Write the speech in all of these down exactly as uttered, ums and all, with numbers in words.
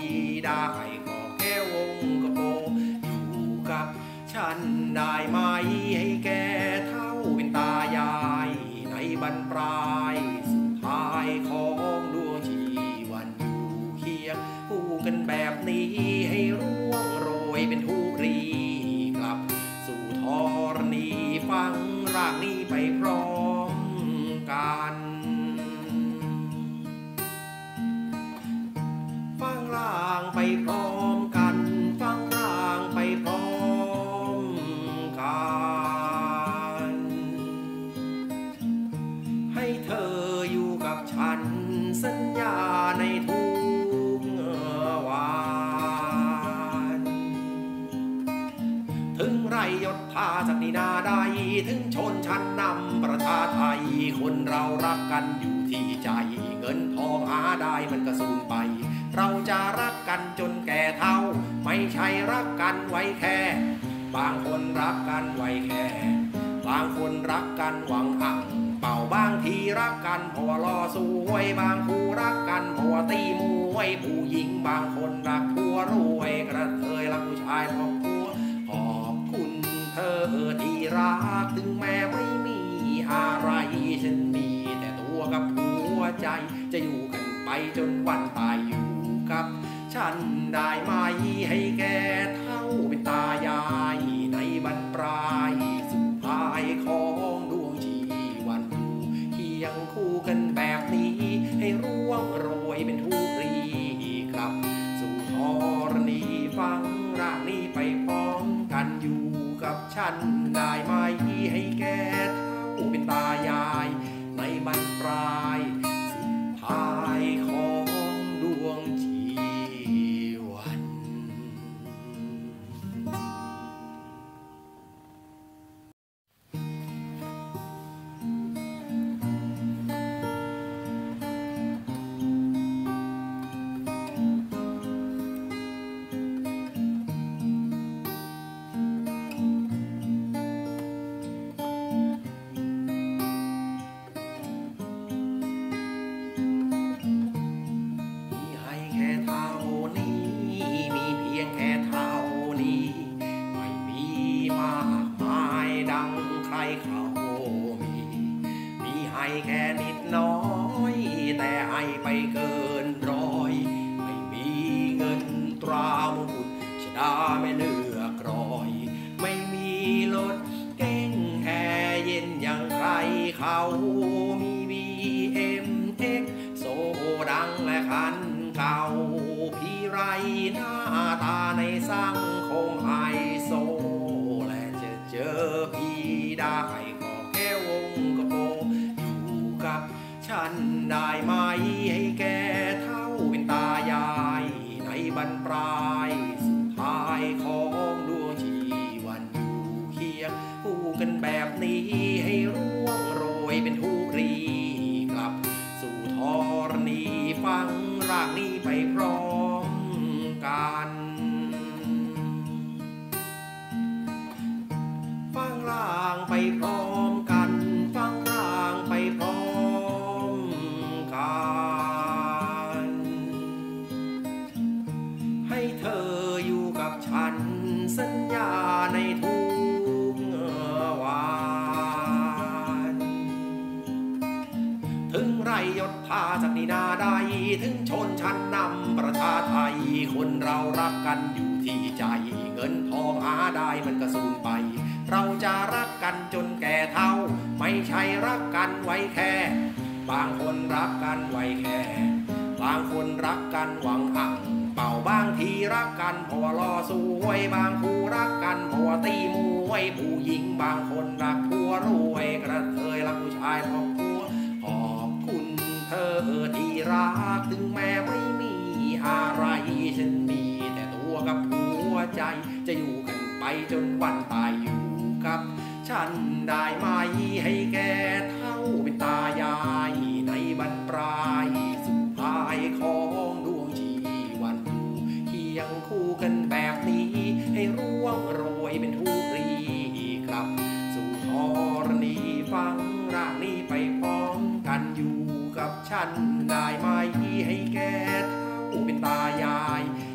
ได้ก็แค่วงกระโปงอยู่กับฉันได้ไหมให้แก่เท่าเป็นตายายในบรรปลายสุดท้ายของดวงชีวันอยู่เคียงคู่กันแบบนี้ให้ร่วงโรยเป็นทุรีกลับสู่ธรณีฟังรากนี้ไปพร้อมกันฟังร่างไปพร้อมกันฟังร่างไปพร้อมกันให้เธออยู่กับฉันสัญญาในทุกวันถึงไรยศถาศักดินาใดถึงชนชั้นนำประชาไทยคนเรารักกันอยู่ที่ใจเงินทองหาได้มันก็สูญไปเราจะรักกันจนแก่เฒ่าไม่ใช่รักกันไว้แค่บางคนรักกันไว้แค่บางคนรักกันหวังอังเป่าบางทีรักกันเพราะว่าล่อสวยบางคู่รักกันเพราะว่าตีมวยผู้หญิงบางคนรักผัวรวยกระเทยรักผู้ชายเพราะผัวขอบคุณเธอที่รักถึงแม้ไม่มีอะไรฉันมีแต่ตัวกับหัวใจจะอยู่กันไปจนวันตายอยู่กับฉันได้ไหมให้แก่เท่าเป็นตายายในบรรปลายสุดท้ายของดวงชีวันอยู่เคียงคู่กันแบบนี้ให้ร่วงโรยเป็นทุรีกลับสู่ธรณีฟังรากนี้ไปพร้อมกันอยู่กับฉันได้ไหมให้แก่เท่าเป็นตายายในบรรปลายสุดท้ายของดวงชีวัน ยศถาศักดินาใดถึงชนชั้นนำประชาไทยคนเรารักกันอยู่ที่ใจเงินทองหาได้มันก็สูญไปเราจะรักกันจนแก่เฒ่าไม่ใช่รักกันไว้แค่บางคนรักกันไว้แค่บางคนรักกันหวังอังเป่าบางทีรักกันเพราะว่าล่อสวยบางคู่รักกันเพราะว่าตีมวยผู้หญิงบางคนรักผัวรวยกระเทยรักผู้ชายเพราะผัวขอบคุณเธอที่รักถึงแม้ไม่มีอะไรฉันมีแต่ตัวกับหัวใจจะอยู่กันไปจนวันตายอยู่กับฉันได้ไหมให้แก่เท่าเป็นตายายในบรรปลายสุดท้ายของดวงชีวันอยู่เคียงคู่กันแบบนี้ให้ร่วงโรยเป็นทุรีกลับสู่ธรณีฟังร่างนี้ไปพร้อมกันอยู่กับฉันได้ไหมให้แก่เท่าเป็นตายาย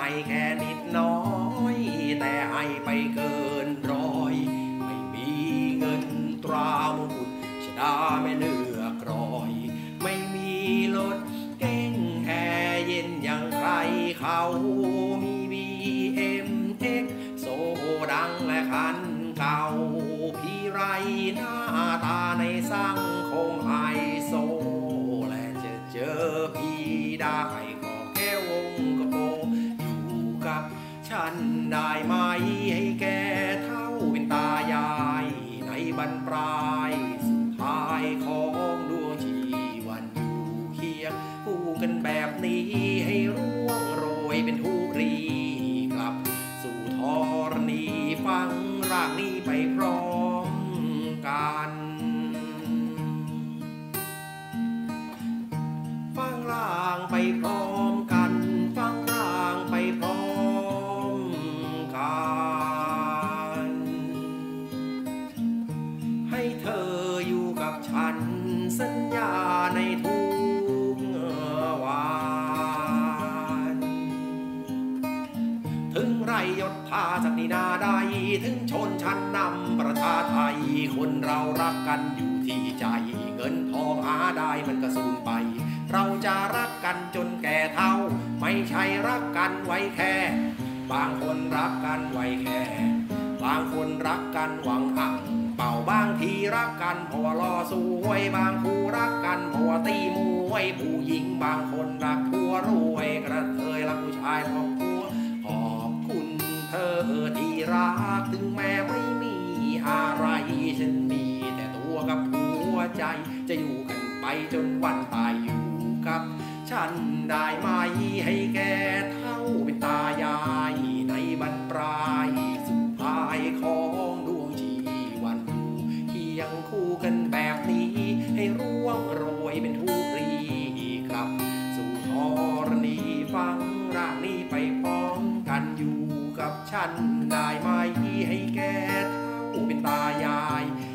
ให้แค่นิดน้อยแต่ให้ไปเกินร้อยไม่มีเงินตรามงกุฎชดาแม่เลือกรอยไม่มีรถเก๋งแห่เย็นอย่างใครเขามีบีเอ็มเอ็กโซดังและคันเก่าพี่ไรหน้าตาในสังคมไฮโซและจะเจอพี่ได้ก็แค่วงกระโปงอยู่กับฉันได้ไหมให้แก่เท่าเป็นตายายในบรรปลายสุดท้ายของดวงชีวันอยู่เคียงคู่กันแบบนี้ให้ร่วงโรยเป็นทุรีกลับสู่ธรณีฟังรากนี้ไปพร้อมกันฟังร่างไปพร้อมกันฟังร่างไปพร้อมกันให้เธออยู่กับฉันสัญญาในทุกวันถึงไรยศถาศักดินาใดถึงชนชั้นนำประชาไทยคนเรารักกันอยู่ที่ใจเงินทองหาได้มันก็สูญไปเราจะรักกันจนแก่เฒ่าไม่ใช่รักกันไว้แค่บางคนรักกันไว้แค่บางคนรักกันหวังอังเป่าบางทีรักกันเพราะว่าล่อสวยบางคู่รักกันเพราะว่าตีมวยผู้หญิงบางคนรักผัวรวยกระเทยรักผู้ชายเพราะผัวขอบคุณเธอที่รักถึงแม้ไม่มีอะไรฉันมีแต่ตัวกับหัวใจจะอยู่กันไปจนวันตายอยู่กับฉันได้ไหมให้แก่เท่าเป็นตายายในบรรปลายสุดท้ายของดวงชีวันอยู่เคียงคู่กันแบบนี้ให้ร่วงโรยเป็นทุรีกลับสู่ธรณีฟังรากนี้ไปพร้อมกันอยู่กับฉันได้ไหมให้แก่เท่าเป็นตายาย